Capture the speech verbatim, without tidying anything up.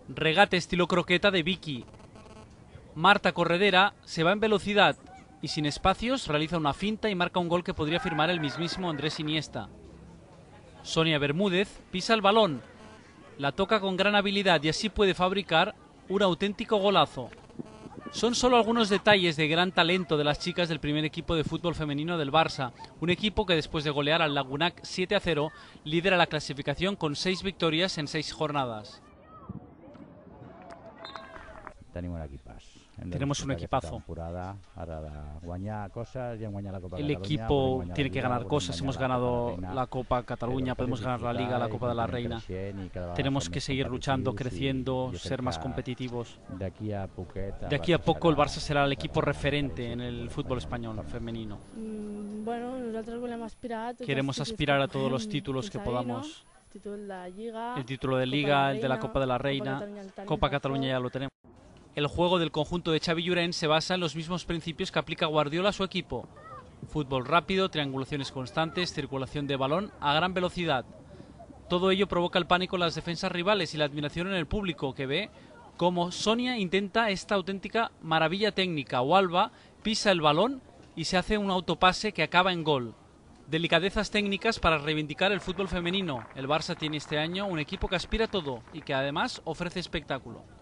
Regate estilo croqueta de Vicky. Marta Corredera se va en velocidad y sin espacios realiza una finta y marca un gol que podría firmar el mismísimo Andrés Iniesta. Sonia Bermúdez pisa el balón, la toca con gran habilidad y así puede fabricar un auténtico golazo. Son solo algunos detalles de gran talento de las chicas del primer equipo de fútbol femenino del Barça, un equipo que después de golear al Lagunac siete a cero lidera la clasificación con seis victorias en seis jornadas. Tenemos un equipàs. Tenemos un equipazo. El equipo tiene que ganar cosas. Hemos ganado la Copa Cataluña, podemos ganar la Liga, la Copa de la Reina. Tenemos que seguir luchando, creciendo, ser más competitivos. De aquí a poco el Barça será el equipo referente en el fútbol español femenino. Bueno, nosotros queremos aspirar a todos Queremos aspirar a todos los títulos que podamos. El título de Liga, el de la Copa de la Reina, Copa Cataluña ya lo tenemos. El juego del conjunto de Xavi Llorens se basa en los mismos principios que aplica Guardiola a su equipo. Fútbol rápido, triangulaciones constantes, circulación de balón a gran velocidad. Todo ello provoca el pánico en las defensas rivales y la admiración en el público, que ve cómo Sonia intenta esta auténtica maravilla técnica. O Alba pisa el balón y se hace un autopase que acaba en gol. Delicadezas técnicas para reivindicar el fútbol femenino. El Barça tiene este año un equipo que aspira a todo y que además ofrece espectáculo.